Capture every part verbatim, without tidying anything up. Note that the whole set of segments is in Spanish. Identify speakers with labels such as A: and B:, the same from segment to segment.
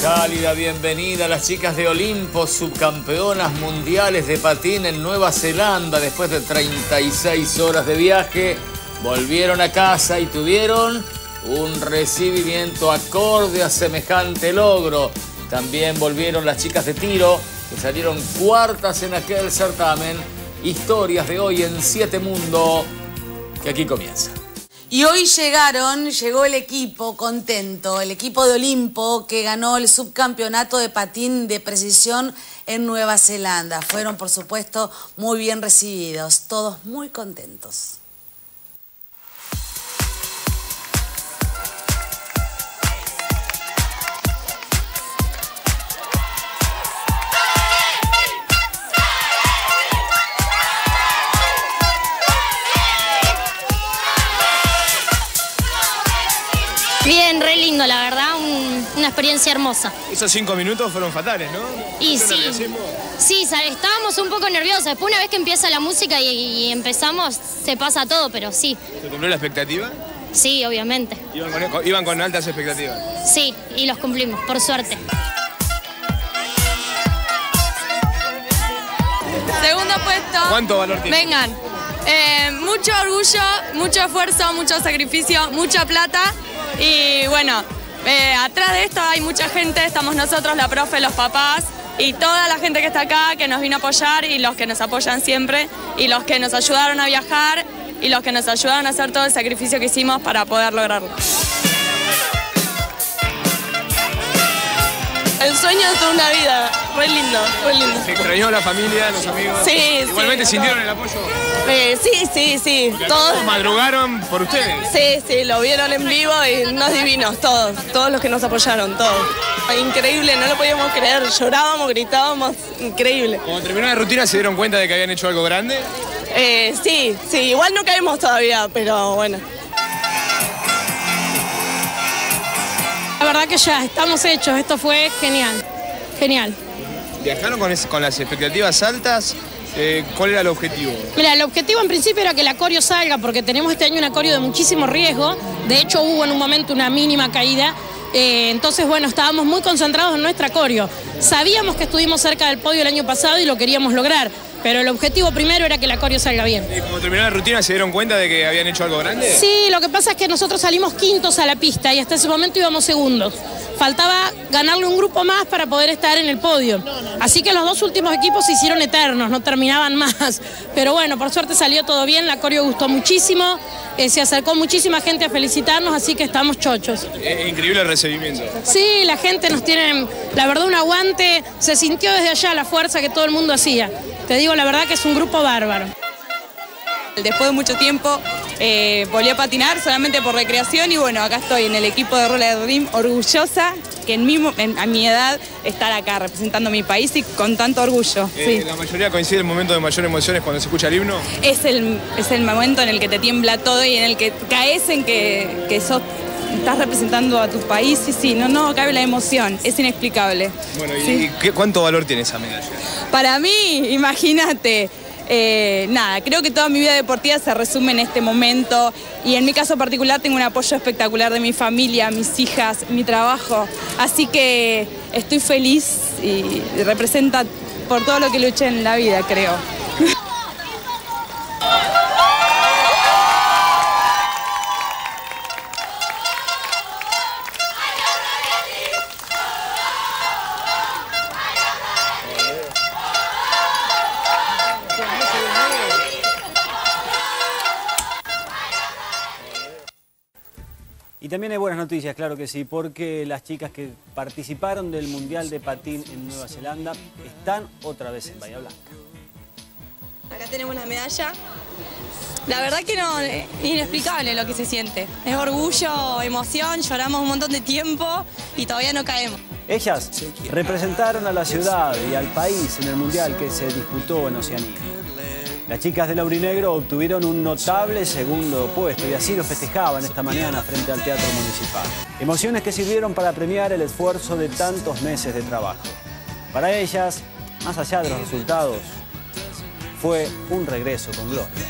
A: Cálida bienvenida a las chicas de Olimpo, subcampeonas mundiales de patín en Nueva Zelanda. Después de treinta y seis horas de viaje, volvieron a casa y tuvieron un recibimiento acorde a semejante logro. También volvieron las chicas de tiro, que salieron cuartas en aquel certamen. Historias de hoy en Siete Mundo, que aquí comienza.
B: Y hoy llegaron, llegó el equipo contento, el equipo de Olimpo que ganó el subcampeonato de patín de precisión en Nueva Zelanda. Fueron, por supuesto, muy bien recibidos, todos muy contentos.
C: Bien, re lindo, la verdad, un, una experiencia hermosa.
D: Esos cinco minutos fueron fatales, ¿no?
C: Y sí, sí, estábamos un poco nerviosos. Después, una vez que empieza la música y, y empezamos, se pasa todo, pero sí.
D: ¿Se cumplió la expectativa?
C: Sí, obviamente.
D: ¿Iban con, iban con altas expectativas?
C: Sí, y los cumplimos, por suerte.
E: Segundo puesto.
D: ¿Cuánto valor tiene?
E: Vengan. Eh, mucho orgullo, mucho esfuerzo, mucho sacrificio, mucha plata. Y bueno, eh, atrás de esto hay mucha gente, estamos nosotros, la profe, los papás y toda la gente que está acá, que nos vino a apoyar y los que nos apoyan siempre y los que nos ayudaron a viajar y los que nos ayudaron a hacer todo el sacrificio que hicimos para poder lograrlo. El sueño de toda una vida, fue lindo, fue lindo.
D: ¿Se extrañó la familia, los amigos?
E: Sí,
D: ¿Igualmente
E: sí,
D: sintieron
E: no.
D: el apoyo?
E: Eh, sí, sí, sí.
D: Porque
E: Todos
D: madrugaron por ustedes.
E: Sí, sí, lo vieron en vivo y unos divinos, todos, todos los que nos apoyaron, todos. Increíble, no lo podíamos creer, llorábamos, gritábamos, increíble.
D: Cuando terminó la rutina, ¿se dieron cuenta de que habían hecho algo grande?
E: Eh, sí, sí, igual no caemos todavía, pero bueno.
F: La verdad que ya estamos hechos, esto fue genial, genial.
D: ¿Viajaron con, es, con las expectativas altas? Eh, ¿Cuál era el objetivo?
F: Mira, el objetivo en principio era que el acorio salga, porque tenemos este año un acorio de muchísimo riesgo. De hecho, hubo en un momento una mínima caída. Eh, entonces, bueno, estábamos muy concentrados en nuestro acorio. Sabíamos que estuvimos cerca del podio el año pasado y lo queríamos lograr. Pero el objetivo primero era que el acorio salga bien.
D: ¿Y cuando terminó la rutina se dieron cuenta de que habían hecho algo grande?
F: Sí, lo que pasa es que nosotros salimos quintos a la pista y hasta ese momento íbamos segundos. Faltaba ganarle un grupo más para poder estar en el podio. Así que los dos últimos equipos se hicieron eternos, no terminaban más. Pero bueno, por suerte salió todo bien, la coreo gustó muchísimo, eh, se acercó muchísima gente a felicitarnos, así que estamos chochos.
D: Es increíble el recibimiento.
F: Sí, la gente nos tiene, la verdad, un aguante, se sintió desde allá la fuerza que todo el mundo hacía. Te digo la verdad que es un grupo bárbaro.
E: Después de mucho tiempo eh, volví a patinar solamente por recreación y bueno, acá estoy en el equipo de Roller Dream, orgullosa que en mi, en, a mi edad estar acá representando a mi país y con tanto orgullo.
D: Eh,
E: Sí.
D: ¿La mayoría coincide el momento de mayor emoción es cuando se escucha el himno?
E: Es el, es el momento en el que te tiembla todo y en el que caes en que, que sos, estás representando a tu país y sí, no, no cabe la emoción, es inexplicable.
D: Bueno, ¿y
E: Sí.
D: qué, cuánto valor tiene esa medalla?
E: Para mí, imagínate, eh, nada, creo que toda mi vida deportiva se resume en este momento y en mi caso particular tengo un apoyo espectacular de mi familia, mis hijas, mi trabajo, así que estoy feliz y representa por todo lo que luché en la vida, creo.
G: Y también hay buenas noticias, claro que sí, porque las chicas que participaron del Mundial de Patín en Nueva Zelanda están otra vez en Bahía Blanca.
E: Acá tenemos la medalla. La verdad que no, es inexplicable lo que se siente. Es orgullo, emoción, lloramos un montón de tiempo y todavía no caemos.
G: Ellas representaron a la ciudad y al país en el Mundial que se disputó en Oceanía. Las chicas del aurinegro obtuvieron un notable segundo puesto y así lo festejaban esta mañana frente al Teatro Municipal. Emociones que sirvieron para premiar el esfuerzo de tantos meses de trabajo. Para ellas, más allá de los resultados, fue un regreso con gloria.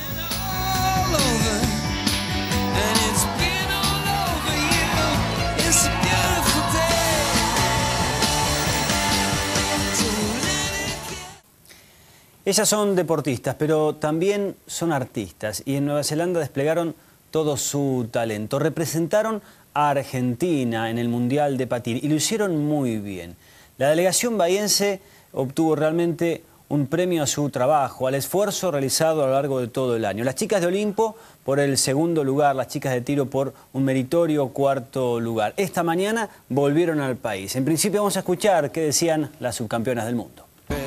G: Ellas son deportistas, pero también son artistas y en Nueva Zelanda desplegaron todo su talento. Representaron a Argentina en el Mundial de Patín y lo hicieron muy bien. La delegación bahiense obtuvo realmente un premio a su trabajo, al esfuerzo realizado a lo largo de todo el año. Las chicas de Olimpo por el segundo lugar, las chicas de tiro por un meritorio cuarto lugar. Esta mañana volvieron al país. En principio vamos a escuchar qué decían las subcampeonas del mundo.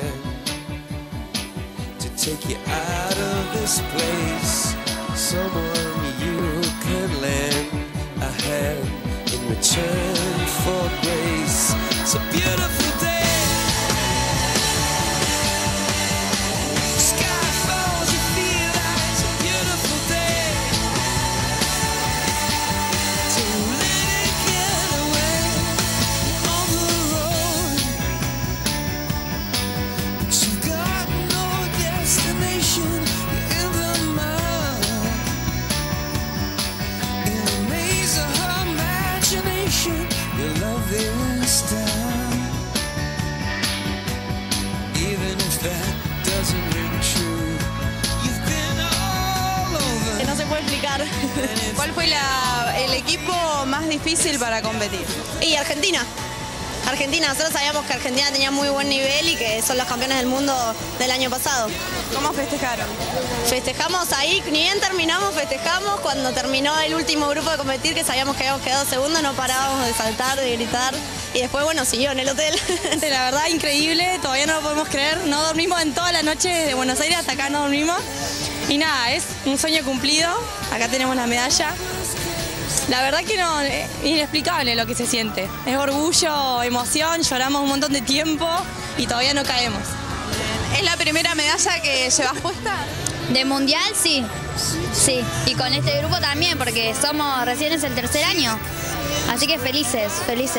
H: No se puede explicar. ¿Cuál fue la, el equipo más difícil para competir?
I: Y Argentina. Argentina, nosotros sabíamos que Argentina tenía muy buen nivel y que son los campeones del mundo del año pasado.
H: ¿Cómo festejaron?
I: Festejamos ahí, ni bien terminamos, festejamos. Cuando terminó el último grupo de competir, que sabíamos que habíamos quedado segundos, no parábamos de saltar, de gritar. Y después, bueno, siguió en el hotel.
H: La verdad, increíble, todavía no lo podemos creer. No dormimos en toda la noche de Buenos Aires hasta acá, no dormimos. Y nada, es un sueño cumplido. Acá tenemos la medalla. La verdad que no, es inexplicable lo que se siente. Es orgullo, emoción, lloramos un montón de tiempo y todavía no caemos. ¿Es la primera medalla que llevas puesta?
C: De mundial, sí. Sí. Y con este grupo también, porque somos, recién es el tercer año. Así que felices, felices.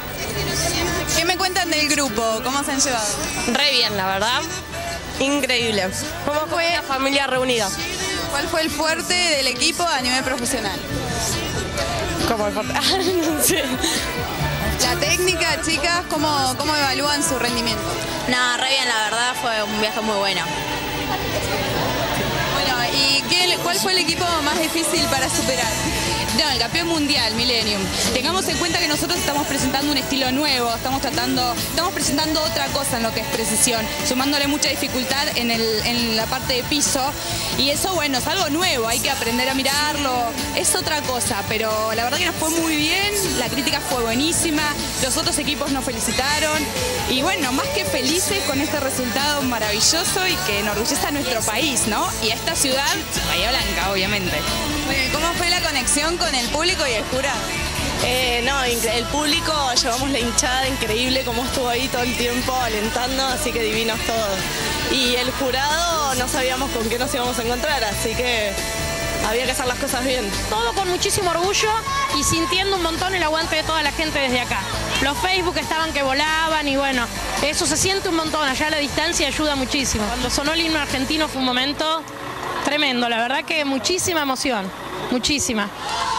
H: ¿Qué me cuentan del grupo? ¿Cómo se han llevado?
J: Re bien, la verdad. Increíble. Como fue una familia reunida.
H: ¿Cuál fue el fuerte del equipo a nivel profesional?
J: ¿Cómo el fuerte? No sé.
H: La técnica, chicas, ¿cómo, cómo evalúan su rendimiento?
I: Nada, re bien, la verdad, fue un viaje muy bueno.
H: Bueno, ¿y qué, cuál fue el equipo más difícil para superar?
K: No, el campeón mundial, Millennium. Tengamos en cuenta que nosotros estamos presentando un estilo nuevo, estamos tratando, estamos presentando otra cosa en lo que es precisión, sumándole mucha dificultad en, el, en la parte de piso. Y eso, bueno, es algo nuevo, hay que aprender a mirarlo, es otra cosa, pero la verdad que nos fue muy bien, la crítica fue buenísima, los otros equipos nos felicitaron y bueno, más que felices con este resultado maravilloso y que enorgullece a nuestro país, ¿no? Y a esta ciudad, Bahía Blanca, obviamente.
H: ¿Cómo fue la conexión con el público y el jurado?
J: Eh, no, el público, llevamos la hinchada increíble, como estuvo ahí todo el tiempo alentando, así que divinos todos. Y el jurado no sabíamos con qué nos íbamos a encontrar, así que había que hacer las cosas bien.
F: Todo con muchísimo orgullo y sintiendo un montón el aguante de toda la gente desde acá. Los Facebook estaban que volaban y bueno, eso se siente un montón, allá a la distancia ayuda muchísimo. Cuando sonó el himno argentino fue un momento tremendo, la verdad que muchísima emoción, muchísima.